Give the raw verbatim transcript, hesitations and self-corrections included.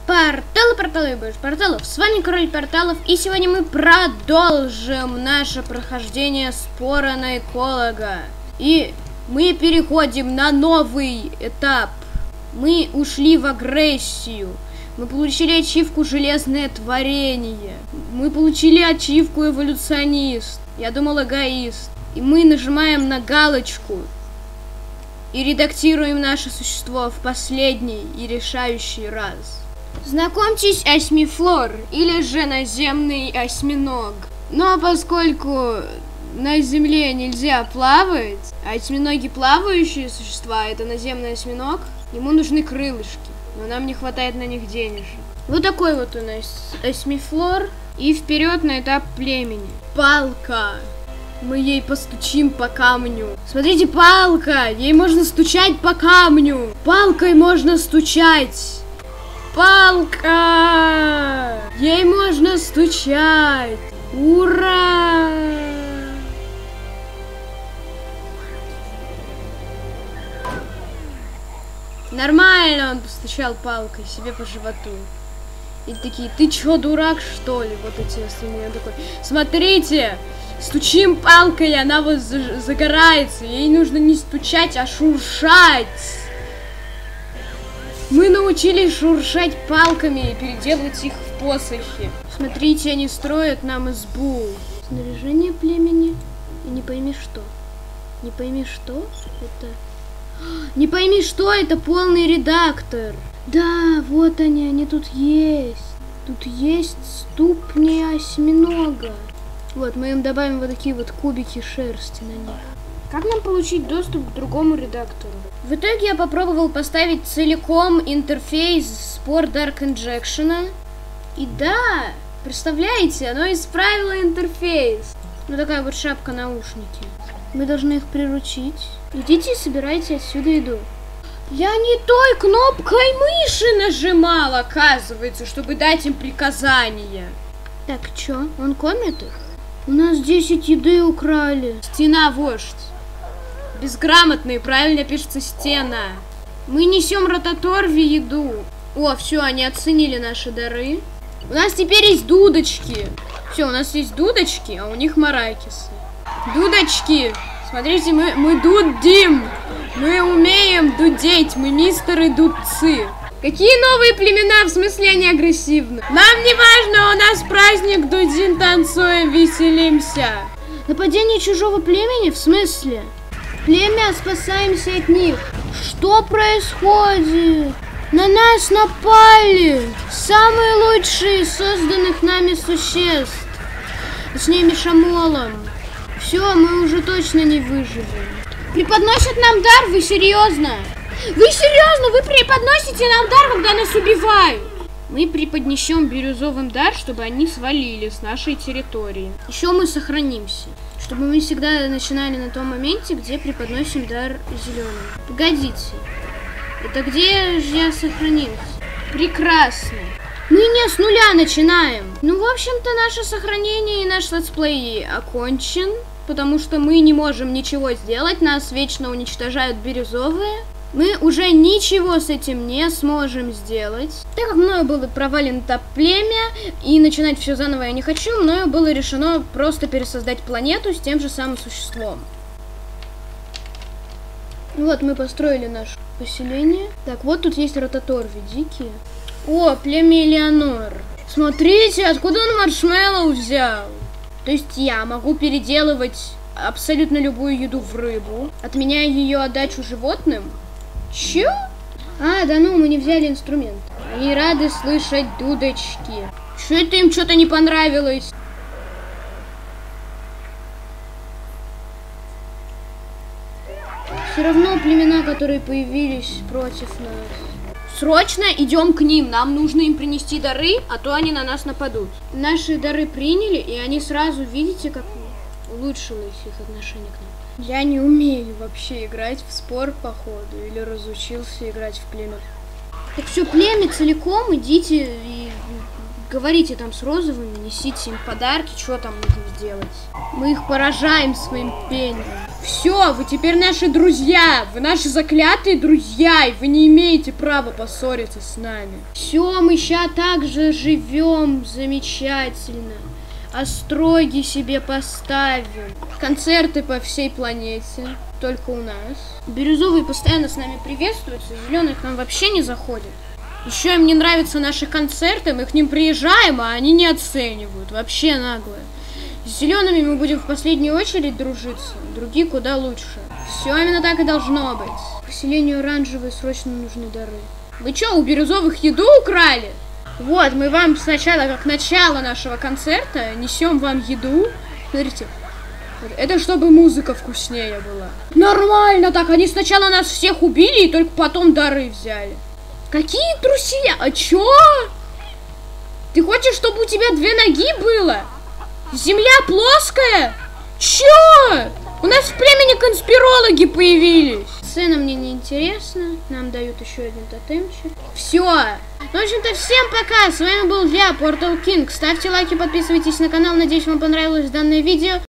Порталы, порталы, больше порталов. С вами Король Порталов, и сегодня мы продолжим наше прохождение спора на эколога. И мы переходим на новый этап. Мы ушли в агрессию. Мы получили ачивку «Железное творение». Мы получили ачивку «Эволюционист». Я думал, эгоист. И мы нажимаем на галочку и редактируем наше существо в последний и решающий раз. Знакомьтесь, осьмифлор, или же наземный осьминог. Но поскольку на земле нельзя плавать, а осьминоги плавающие существа, это наземный осьминог, ему нужны крылышки, но нам не хватает на них денежек. Вот такой вот у нас осьмифлор, и вперед на этап племени. Палка. Мы ей постучим по камню. Смотрите, палка! Ей можно стучать по камню. Палкой можно стучать. Палка! Ей можно стучать! Ура! Нормально он постучал палкой себе по животу. И такие, ты чё, дурак, что ли? Вот эти остальные. Он такой, смотрите! Стучим палкой, она вот загорается. Ей нужно не стучать, а шуршать. Мы научились шуршать палками и переделывать их в посохи. Смотрите, они строят нам избу. Снаряжение племени. И не пойми что. Не пойми что. Это... Не пойми что, это полный редактор. Да, вот они, они тут есть. Тут есть ступни осьминога. Вот, мы им добавим вот такие вот кубики шерсти на них. Как нам получить доступ к другому редактору? В итоге я попробовал поставить целиком интерфейс Spore Dark Injection. И да, представляете, оно исправило интерфейс. Ну такая вот шапка-наушники. Мы должны их приручить. Идите и собирайте отсюда еду. Я не той кнопкой мыши нажимал, оказывается, чтобы дать им приказания. Так, чё, он кормит их? У нас десять еды украли. Стена вождь. Безграмотные, правильно пишется стена. Мы несем ротаторви еду. О, все, они оценили наши дары. У нас теперь есть дудочки. Все, у нас есть дудочки, а у них маракисы. Дудочки. Смотрите, мы, мы дудим. Мы умеем дудеть. Мы мистеры дудцы. Какие новые племена, в смысле они агрессивны? Нам не важно, у нас праздник, дудин, танцуем, веселимся. Нападение чужого племени? В смысле? Племя, спасаемся от них. Что происходит? На нас напали. Самые лучшие из созданных нами существ. Точнее, Мишамолом. Все, мы уже точно не выживем. Преподносят нам дар? Вы серьезно? Вы серьезно? Вы преподносите нам дар, когда нас убивают? Мы преподнесем бирюзовым дар, чтобы они свалили с нашей территории. Еще мы сохранимся. Чтобы мы всегда начинали на том моменте, где преподносим дар зеленым. Погодите. Это где же я сохранился? Прекрасно. Мы не с нуля начинаем. Ну, в общем-то, наше сохранение и наш летсплей окончен. Потому что мы не можем ничего сделать. Нас вечно уничтожают бирюзовые. Мы уже ничего с этим не сможем сделать. Так как мною было провален этап племя, и начинать все заново я не хочу, мною было решено просто пересоздать планету с тем же самым существом. Вот, мы построили наше поселение. Так, вот тут есть ротаторви дикие. О, племя Элеонор. Смотрите, откуда он маршмеллоу взял. То есть я могу переделывать абсолютно любую еду в рыбу, отменяя ее отдачу животным. Чё? А, да ну, мы не взяли инструмент. Они рады слышать дудочки. Чё это им что-то не понравилось? Все равно племена, которые появились против нас. Срочно идем к ним. Нам нужно им принести дары, а то они на нас нападут. Наши дары приняли, и они сразу, видите, как улучшилось их отношение к нам. Я не умею вообще играть в спор, походу, или разучился играть в племя. Так все, племя целиком, идите и говорите там с розовыми, несите им подарки, что там нужно сделать. Мы их поражаем своим пением. Все, вы теперь наши друзья. Вы наши заклятые друзья. И вы не имеете права поссориться с нами. Все, мы сейчас также живем замечательно. Остроги себе поставим. Концерты по всей планете. Только у нас. Бирюзовые постоянно с нами приветствуются. Зеленые к нам вообще не заходят. Еще им не нравятся наши концерты. Мы к ним приезжаем, а они не оценивают. Вообще наглые. С зелеными мы будем в последнюю очередь дружиться, другие куда лучше. Все именно так и должно быть. Поселению оранжевые срочно нужны дары. Вы что, у бирюзовых еду украли? Вот, мы вам сначала, как начало нашего концерта, несем вам еду. Смотрите, это чтобы музыка вкуснее была. Нормально так, они сначала нас всех убили и только потом дары взяли. Какие друзья? А чё? Ты хочешь, чтобы у тебя две ноги было? Земля плоская? Чё? У нас в племени конспирологи появились. Сцена мне не интересна. Нам дают еще один тотемчик. Все. Ну, в общем-то, всем пока. С вами был я, Portal King. Ставьте лайки, подписывайтесь на канал. Надеюсь, вам понравилось данное видео.